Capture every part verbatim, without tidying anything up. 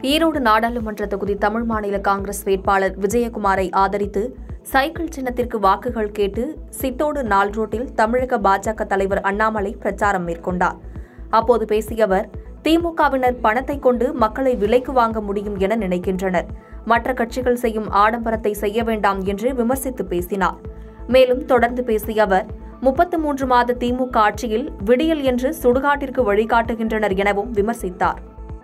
ஈரோடு நாடாளுமன்ற தொகுதி தமிழ் மாநில காங்கிரஸ் வேட்பாளர் விஜயகுமாரை ஆதரித்து சைக்கிள் சின்னத்திற்கு வாக்குகள் கேட்டு சித்தோடு நாள் ரோட்டில் தமிழக பாஜக தலைவர் அண்ணாமலை பிரச்சாரம் மேற்கொண்டார். அப்போது பேசிய அவர், திமுகவினர் பணத்தை கொண்டு மக்களை விலைக்கு வாங்க முடியும் என நினைக்கின்றனர். மற்ற கட்சிகள் செய்யும் ஆடம்பரத்தை செய்ய வேண்டாம் என்று விமர்சித்து பேசினார். மேலும் தொடர்ந்து பேசிய அவர், முப்பத்து மூன்று மாத திமுக ஆட்சியில் விடியல் என்று சுடுகாட்டிற்கு வழிகாட்டுகின்றனர் எனவும் விமர்சித்தார்.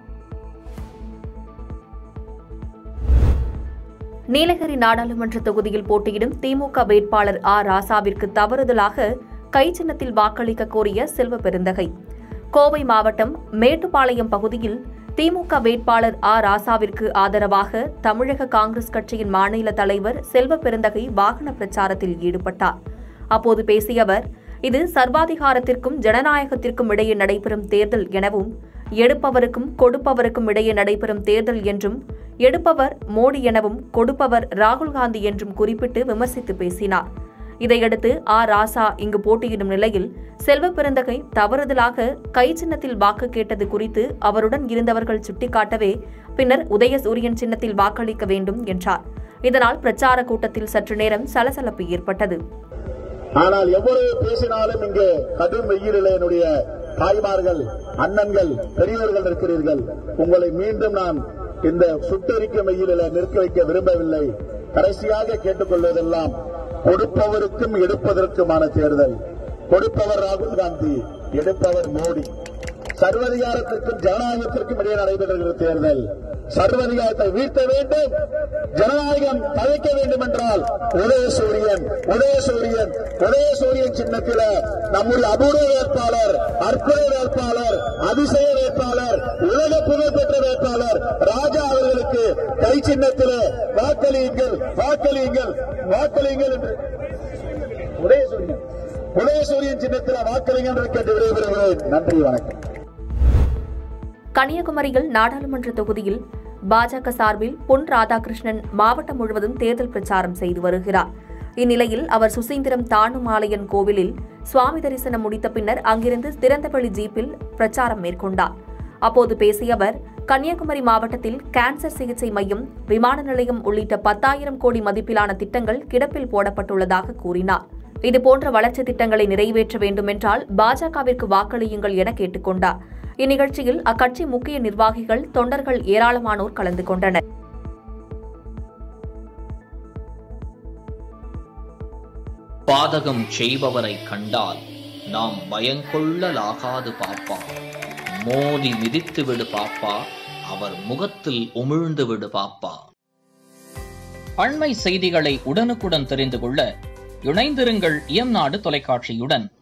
நீலகிரி நாடாளுமன்ற தொகுதியில் போட்டியிடும் திமுக வேட்பாளர் ஆ ராசாவிற்கு தவறுதலாக கை சின்னத்தில் வாக்களிக்க கோரிய செல்வ பெருந்தகை. கோவை மாவட்டம் மேட்டுப்பாளையம் பகுதியில் திமுக வேட்பாளர் ஆ ராசாவிற்கு ஆதரவாக தமிழக காங்கிரஸ் கட்சியின் மாநில தலைவர் செல்வ பெருந்தகை வாகன பிரச்சாரத்தில் ஈடுபட்டார். அப்போது பேசிய அவர், இது சர்வாதிகாரத்திற்கும் ஜனநாயகத்திற்கும் இடையே நடைபெறும் தேர்தல் எனவும், எடுப்பவருக்கும் கொடுப்பவருக்கும் இடையே நடைபெறும் தேர்தல் என்றும், எடுப்பவர் மோடி எனவும் கொடுப்பவர் ராகுல் காந்தி என்றும் குறிப்பிட்டு விமர்சித்து பேசினார். இதையடுத்து ஆ ராசா இங்கு போட்டியிடும் நிலையில் செல்வ பெருந்தகை தவறுதலாக கை சின்னத்தில் வாக்கு கேட்டது குறித்து அவருடன் இருந்தவர்கள் சுட்டிக்காட்டவே பின்னர் உதயசூரியன் சின்னத்தில் வாக்களிக்க வேண்டும் என்றார். இதனால் பிரச்சார கூட்டத்தில் சற்று நேரம் சலசலப்பு ஏற்பட்டது. ஆனால் எவ்வளவு பேசினாலும் இங்கு கடும் வெயிலில் என்னுடைய தாய்மார்கள், அண்ணன்கள், பெரியவர்கள் இருக்கிறீர்கள். உங்களை மீண்டும் நான் இந்த சுட்டெரிக்கும் வெயிலில் நிற்க வைக்க விரும்பவில்லை. கடைசியாக கேட்டுக்கொள்வதெல்லாம், கொடுப்பவருக்கும் எடுப்பதற்குமான தேர்தல். கொடுப்பவர் ராகுல் காந்தி, எடுப்பவர் மோடி. சர்வதிகாரத்திற்கும் ஜனநாயகத்திற்கும் இடையே நடைபெறுகிற தேர்தல். சர்வதிகாரத்தை வீழ்த்த வேண்டும், ஜனநாயகம் தழைக்க வேண்டும் என்றால் உதயசூரியன் உதயசூரியன் உதயசூரியன் சின்னத்தில நம்முடைய அபூர்வ வேட்பாளர், அற்புத வேட்பாளர், அதிசய வேட்பாளர், உலக புகழ்பெற்ற வேட்பாளர் ராஜா அவர்களுக்கு கை சின்னத்தில வாக்களியுங்கள் வாக்களியுங்கள் வாக்களியுங்கள் என்று உதயசூரியன் உதயசூரியன் சின்னத்தில் வாக்களியுங்கள் என்று கேட்டு விடைபெறுகிறேன். நன்றி, வணக்கம். கன்னியாகுமரியில் நாடாளுமன்ற தொகுதியில் பாஜக சார்பில் பொன் ராதாகிருஷ்ணன் மாவட்டம் முழுவதும் தேர்தல் பிரச்சாரம் செய்து வருகிறார். இந்நிலையில் அவர் சுசீந்திரம் தாணுமாலையன் கோவிலில் சுவாமி தரிசனம் முடித்த பின்னர் அங்கிருந்து திறந்தவெளி ஜீப்பில் பிரச்சாரம் மேற்கொண்டார். அப்போது பேசிய அவர், கன்னியாகுமரி மாவட்டத்தில் கேன்சர் சிகிச்சை மையம், விமான நிலையம் உள்ளிட்ட பத்தாயிரம் கோடி மதிப்பிலான திட்டங்கள் கிடப்பில் போடப்பட்டுள்ளதாக கூறினார். இதுபோன்ற வளர்ச்சி திட்டங்களை நிறைவேற்ற வேண்டுமென்றால் பாஜகவிற்கு வாக்களியுங்கள் என கேட்டுக் கொண்டார். இந்நிகழ்ச்சியில் அக்கட்சி முக்கிய நிர்வாகிகள், தொண்டர்கள் ஏராளமானோர் கலந்து கொண்டனர். பாதகம் செய்பவரை கண்டால் நாம் பயங்கொள்ளலாகாது பாப்பா. மோதி மிதித்து விடு பாப்பா, அவர் முகத்தில் உமிழ்ந்து விடு பாப்பா. அண்மை செய்திகளை உடனுக்குடன் தெரிந்து கொள்ள இணைந்திருங்கள் இயம்நாடு தொலைக்காட்சியுடன்.